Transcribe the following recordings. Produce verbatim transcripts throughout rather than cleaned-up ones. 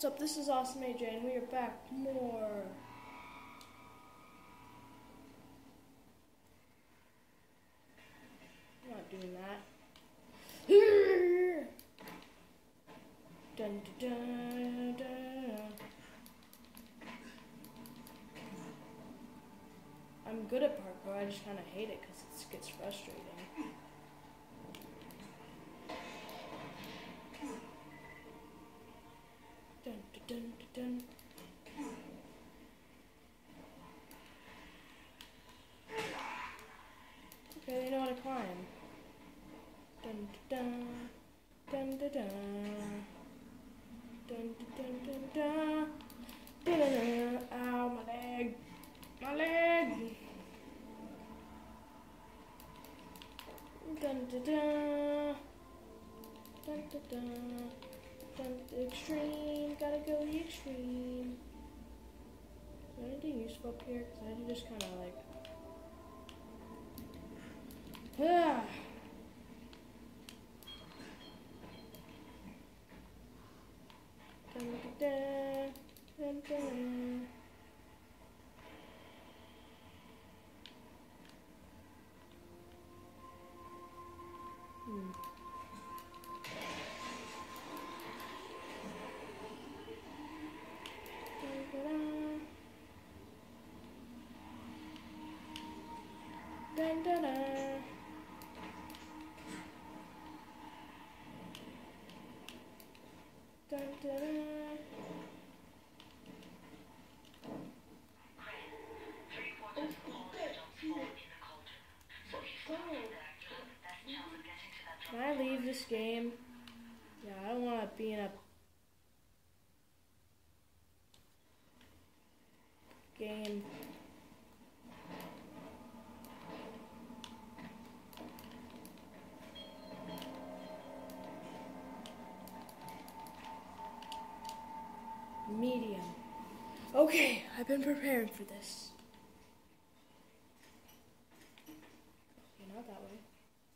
What's up? This is Awesome A J, and we are back with more. I'm not doing that. Dun, dun, dun, dun. I'm good at parkour, I just kind of hate it because it gets frustrating. Dun, dun, dun, dun. Okay, they know how to climb. Dun, dun, dun, dun, dun. Dun, dun, dun, dun. Dun, dun, dun. Ow, my leg. My leg. Dun, dun, dun. Dun, dun, dun. Dun, the extreme. Gotta go the extreme. Is there anything useful up here? Because I just kind of like... Ah. Dun, dun, dun, dun, dun. Hmm. Dun, dun, dun. Dun, dun, dun. Can I leave this game? Yeah, I don't want to be in a game. Medium. Okay, I've been preparing for this. Okay, not that way.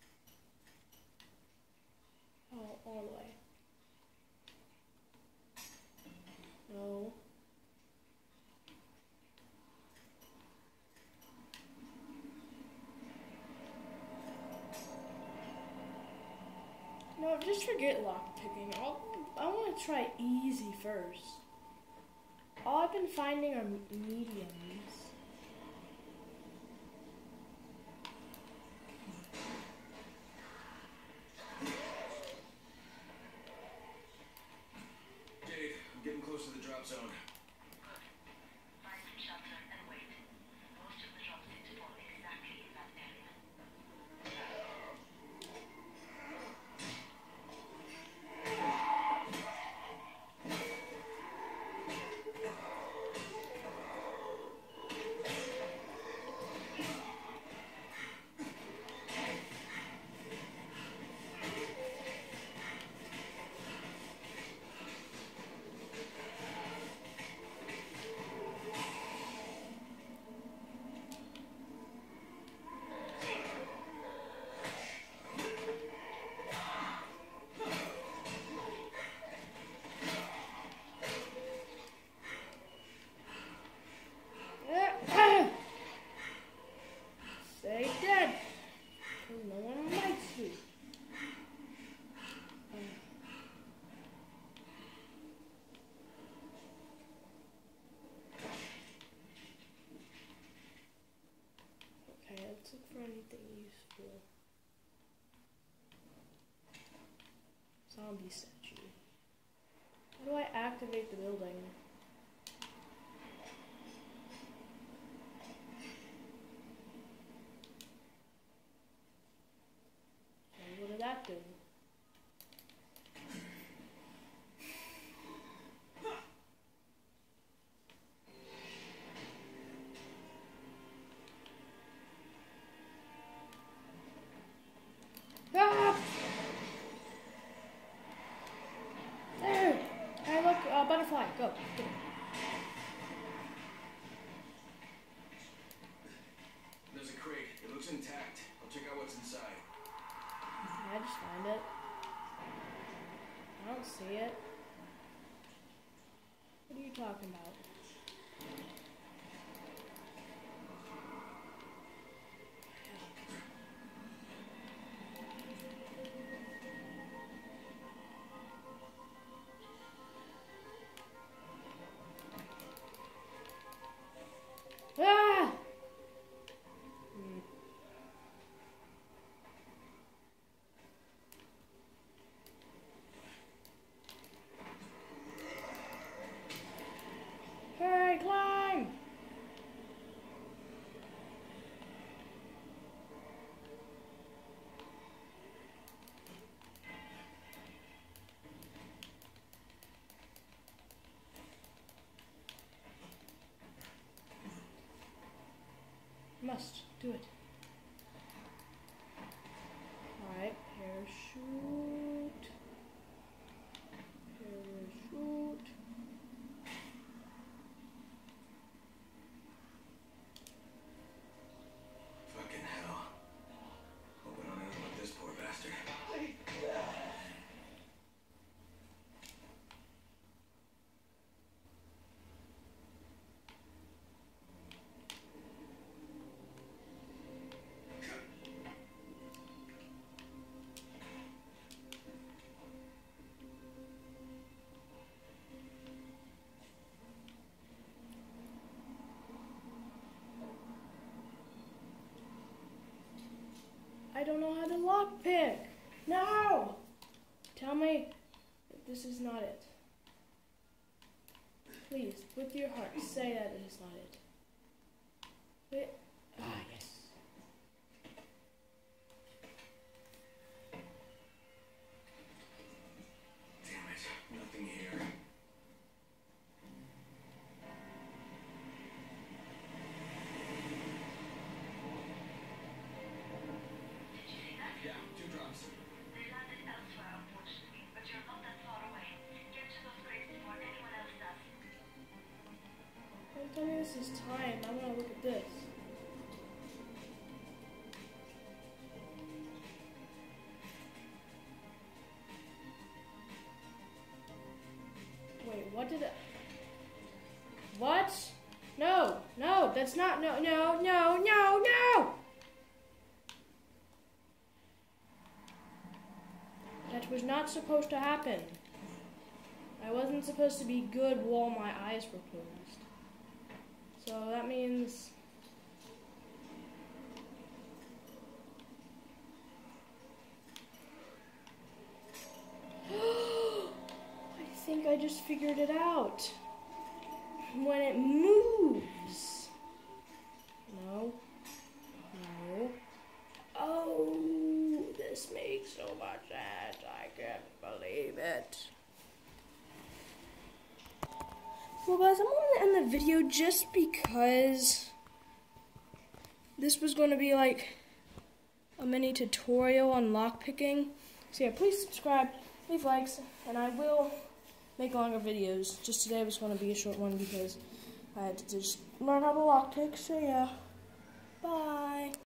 Oh, all the way. No. No, just forget lockpicking. I'll, I want to try easy first. All I've been finding are mediums. Dave, I'm getting close to the drop zone. Find some shelter and wait. Most of the drops seem to fall exactly in that area. Stay dead. No one likes you. Okay, let's look for anything useful. Zombie statue. How do I activate the building? So what did that do? Ah! There! Hey, look, uh, butterfly, go. Get it. There's a crate. It looks intact. I'll check out what's inside. Can I just find it? I don't see it. talking about. Ah! Hmm. Hey, climb! Must do it. Alright, parachute. Parachute. Fucking hell. Hope I don't end up with this poor bastard. I don't know how to lockpick. No! Tell me that this is not it. Please, with your heart, say that it is not it. Wait. Ah, yes. Damn it. Nothing here. Did you see that? Yeah, two drops. They landed elsewhere, unfortunately, but you're not that far away. Get to those crates before anyone else does. Don't tell me this is time. I want to look at this. Wait, what did it... What? No, no, that's not... No, no, no, no, no! That was not supposed to happen. I wasn't supposed to be good while my eyes were closed. So that means... I think I just figured it out. When it moves. No. No. Oh, this makes so much sense. I can't believe it. Well, guys, I'm going to end the video just because this was going to be like a mini tutorial on lockpicking. So yeah, please subscribe, leave likes, and I will make longer videos. Just today was going to be a short one because I had to just learn how to lockpick. So yeah, bye.